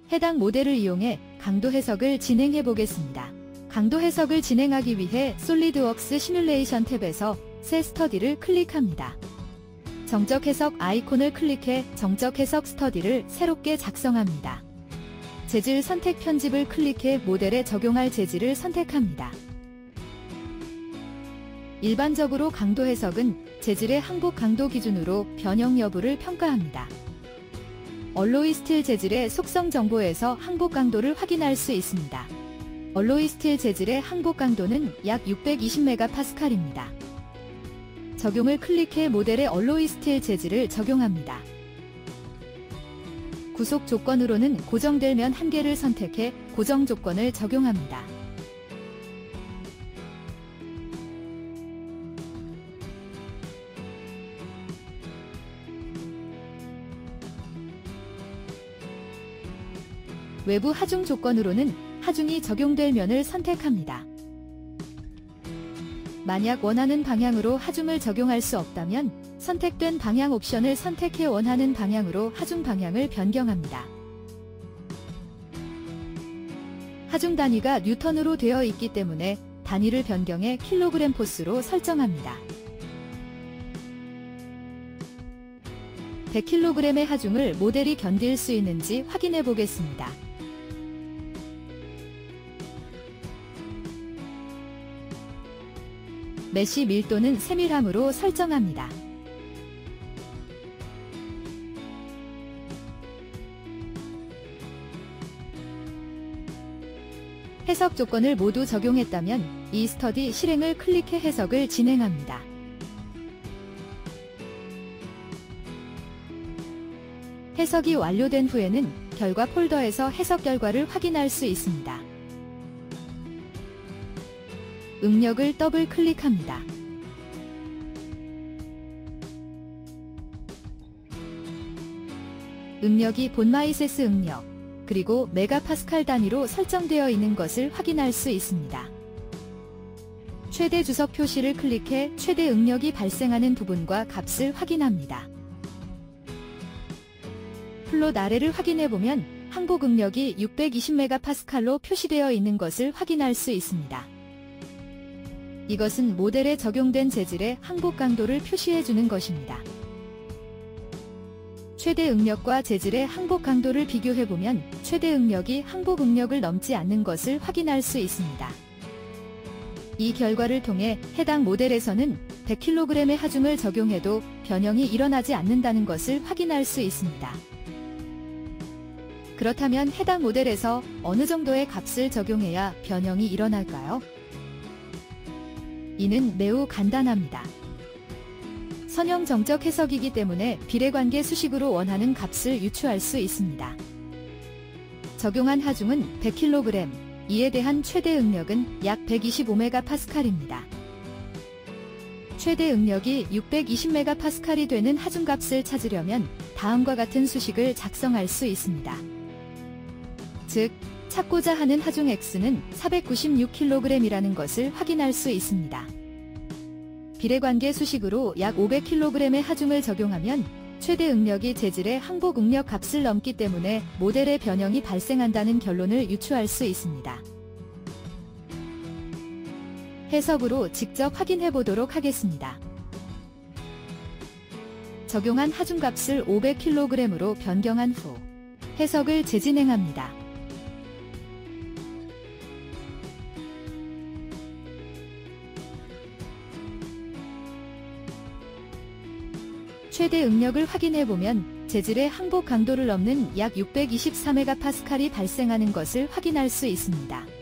해당 모델을 이용해 강도 해석을 진행해 보겠습니다. 강도 해석을 진행하기 위해 솔리드웍스 시뮬레이션 탭에서 새 스터디를 클릭합니다. 정적 해석 아이콘을 클릭해 정적 해석 스터디를 새롭게 작성합니다. 재질 선택 편집을 클릭해 모델에 적용할 재질을 선택합니다. 일반적으로 강도 해석은 재질의 항복 강도 기준으로 변형 여부를 평가합니다. 얼로이 스틸 재질의 속성 정보에서 항복 강도를 확인할 수 있습니다. 얼로이 스틸 재질의 항복 강도는 약 620MPa입니다. 적용을 클릭해 모델에 얼로이 스틸 재질을 적용합니다. 구속 조건으로는 고정될 면 1개를 선택해 고정 조건을 적용합니다. 외부 하중 조건으로는 하중이 적용될 면을 선택합니다. 만약 원하는 방향으로 하중을 적용할 수 없다면 선택된 방향 옵션을 선택해 원하는 방향으로 하중 방향을 변경합니다. 하중 단위가 뉴턴으로 되어 있기 때문에 단위를 변경해 킬로그램 포스로 설정합니다. 100kg의 하중을 모델이 견딜 수 있는지 확인해 보겠습니다. 메쉬 밀도는 세밀함으로 설정합니다. 해석 조건을 모두 적용했다면 이 스터디 실행을 클릭해 해석을 진행합니다. 해석이 완료된 후에는 결과 폴더에서 해석 결과를 확인할 수 있습니다. 응력을 더블 클릭합니다. 응력이 본마이세스 응력, 그리고 메가파스칼 단위로 설정되어 있는 것을 확인할 수 있습니다. 최대 주석 표시를 클릭해 최대 응력이 발생하는 부분과 값을 확인합니다. 플롯 아래를 확인해보면 항복 응력이 620MPa로 표시되어 있는 것을 확인할 수 있습니다. 이것은 모델에 적용된 재질의 항복 강도를 표시해주는 것입니다. 최대 응력과 재질의 항복 강도를 비교해보면 최대 응력이 항복 응력을 넘지 않는 것을 확인할 수 있습니다. 이 결과를 통해 해당 모델에서는 100kg의 하중을 적용해도 변형이 일어나지 않는다는 것을 확인할 수 있습니다. 그렇다면 해당 모델에서 어느 정도의 값을 적용해야 변형이 일어날까요? 이는 매우 간단합니다. 선형 정적 해석이기 때문에 비례관계 수식으로 원하는 값을 유추할 수 있습니다. 적용한 하중은 100kg, 이에 대한 최대 응력은 약 125MPa입니다. 최대 응력이 620MPa이 되는 하중값을 찾으려면 다음과 같은 수식을 작성할 수 있습니다. 즉, 찾고자 하는 하중 X는 496kg이라는 것을 확인할 수 있습니다. 비례관계 수식으로 약 500kg의 하중을 적용하면 최대 응력이 재질의 항복 응력 값을 넘기 때문에 모델의 변형이 발생한다는 결론을 유추할 수 있습니다. 해석으로 직접 확인해 보도록 하겠습니다. 적용한 하중값을 500kg으로 변경한 후 해석을 재진행합니다. 최대 응력을 확인해보면 재질의 항복 강도를 넘는 약 624MPa이 발생하는 것을 확인할 수 있습니다.